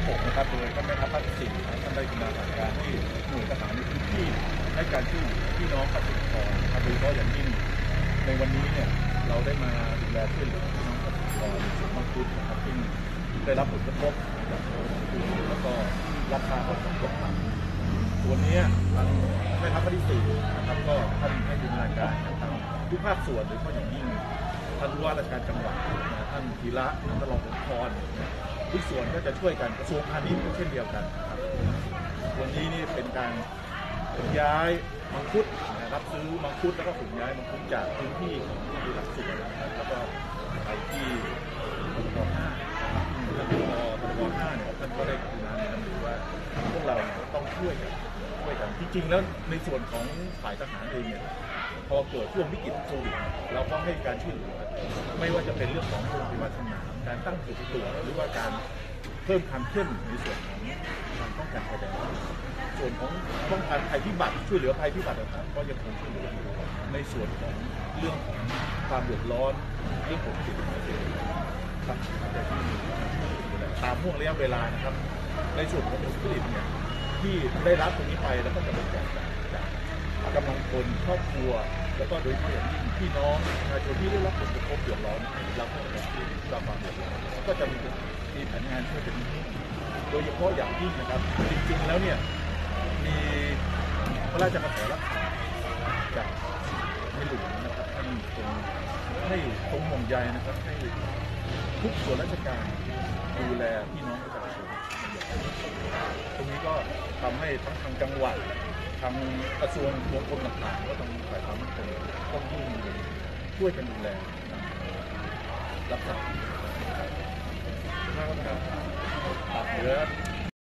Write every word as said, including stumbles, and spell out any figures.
หกนะครับโดยท่านแม่ทัพภาคที่สี่ท่านได้กำลังสั่งการให้หน่วยทหารในพื้นที่ให้การช่วยเหลือพี่น้องเกษตรกรนะครับโดยเฉพาะอย่างยิ่งในวันนี้เนี่ยเราได้มาดูแลช่วยเหลือพี่น้องเกษตรกรในสวนมังคุดนะครับที่ได้รับผลกระทบจากโควิดแล้วก็ราคาก็ตกต่ำส่วนนี้ทางแม่ทัพภาคที่สี่นะครับก็ท่านให้ดำเนินการทางทุกภาคส่วนโดยเฉพาะอย่างยิ่งท่านผู้ว่าราชการจังหวัดท่านธีระท่านรองผอทุกส่วนก็จะช่วยกันกระทรวงพาณิชย์ก็เช่นเดียวกันครับวันนี้นี่เป็นการขนย้ายมังคุดนะครับซื้อมังคุดแล้วก็ขนย้ายมังคุดจากพื้นที่ของที่หลักสิบนะครับแล้วก็ไปที่ตบห้าแล้วก็ตบห้าเนี่ยท่านก็ได้กรุณาแนะนำว่าพวกเราต้องช่วยกันช่วยกันจริงๆแล้วในส่วนของฝ่ายทหารเองเนี่ยพอเกิดช่วงวิกฤตโควิดเราก็ให้การช่วยเหลือไม่ว่าจะเป็นเรื่องของโรงพยาบาลสนามการตั้งจุดตรวจหรือว่าการเพิ่มความเข้มในส่วนของการป้องกันภัยแล้งส่วนของป้องกันภัยพิบัติช่วยเหลือภัยพิบัติต่างๆก็ยังคงช่วยเหลืออยู่ในส่วนของเรื่องของความเดือดร้อนเรื่องของสิทธิเสรีครับแต่ที่ตามห่วงระยะเวลานะครับในส่วนของผลผลิตเนี่ยที่ได้รับตรงนี้ไปแล้วก็จะเป็นแจกจากกำลังคนครอบครัวแล้วก็โดยเฉพาะอย่างยิ่งพี่น้องประชาชนที่ได้รับผลกระทบเดือดร้อนเราก็จะที่รับความเดือดร้อนก็จะมีมีแผนงานช่วยเป็นโดยเฉพาะอย่างยิ่งนะครับจริงๆแล้วเนี่ยมีพระราชกระแสรับสั่งจากในหลวงนะครับท่านทรงให้ทรงห่วงใยนะครับให้ทุกส่วนราชการดูแลพี่น้องประชาชนตรงนี้ก็ทำให้ทั้งทางจังหวัดทางกระทรวงรวมกรมต่างๆก็ต้องฝ่ายความมั่นคงต้องยิ่งช่วยกันดูแลรักษาถ้าก็จะตัดเหลือ